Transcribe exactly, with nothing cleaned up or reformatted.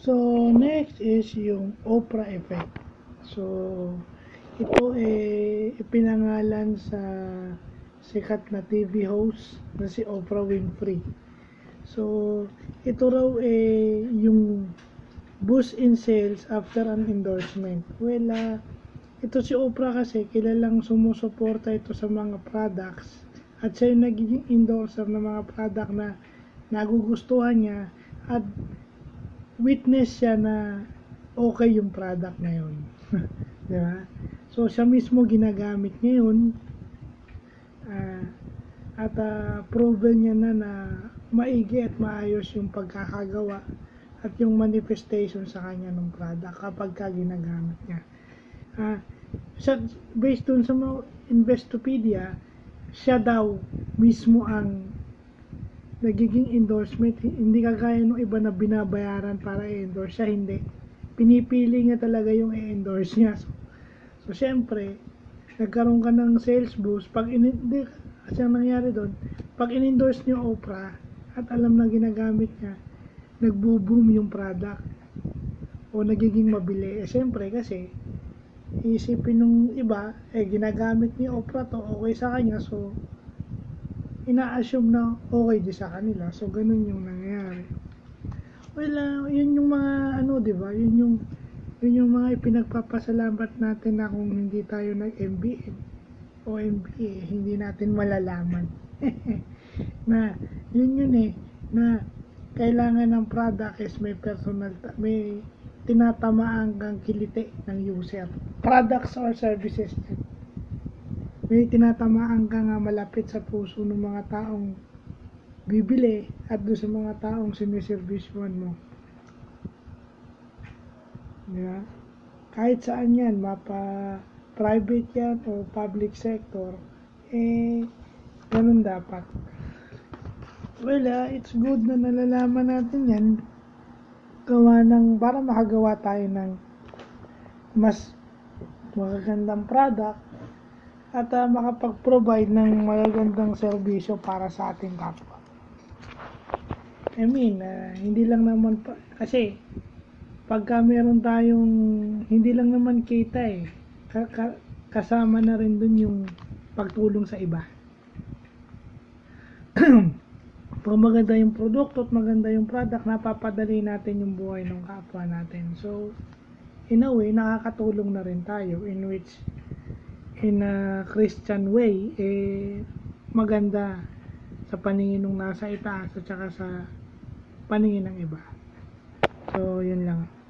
So, next is yung Oprah effect. So, ito eh ipinangalan sa sikat na T V host na si Oprah Winfrey. So, ito raw eh yung boost in sales after an endorsement. Well, uh, ito si Oprah kasi kilalang sumusuporta ito sa mga products at siya yung nagiging endorser ng mga product na nagugustuhan niya at witness siya na okay yung product na yun. Di ba? So, siya mismo ginagamit ngayon uh, at uh, proven niya na na maigi at maayos yung pagkakagawa at yung manifestation sa kanya ng product kapag ka ginagamit niya. Uh, sa, based dun sa mga Investopedia, siya daw mismo ang nagiging endorsement, hindi kagaya ng iba na binabayaran para i-endorse siya, hindi. Pinipili niya talaga yung i-endorse niya. So, so syempre, nagkaroon ka ng sales boost, pag in-endorse, kasi ang nangyari doon, pag in-endorse niyo Oprah, at alam na ginagamit niya, nagbo-boom yung product, o nagiging mabili. Eh syempre, kasi, isipin nung iba, eh ginagamit ni Oprah to, okay sa kanya, so, ina-assume na okay di sa kanila. So, ganun yung nangyayari. Well, uh, yun yung mga, ano, di ba? Yun yung, yun yung mga ipinagpapasalamat natin na kung hindi tayo nag-M B A o M B A, hindi natin malalaman. Na, yun yun eh, na kailangan ng product is may personal, may tinatamaan kang kiliti ng user. Products or services. May tinatamaan ka nga malapit sa puso ng mga taong bibili at doon sa mga taong siniservisyon mo. Diba? Kahit saan yan, mapa private yan o public sector, eh, ganun dapat. Well, uh, it's good na nalalaman natin yan gawa ng, para makagawa tayo ng mas magagandang product at uh, makapag-provide ng magagandang serbisyo para sa ating kapwa. I mean, uh, hindi lang naman pa, kasi pagka meron tayong, hindi lang naman kita eh, ka, ka, kasama na rin dun yung pagtulong sa iba. Pag maganda yung produkto at maganda yung product, napapadali natin yung buhay ng kapwa natin. So, in a way, nakakatulong na rin tayo, in which in a Christian way, eh, maganda sa paningin ng nasa itaas at saka sa paningin ng iba. So, yun lang.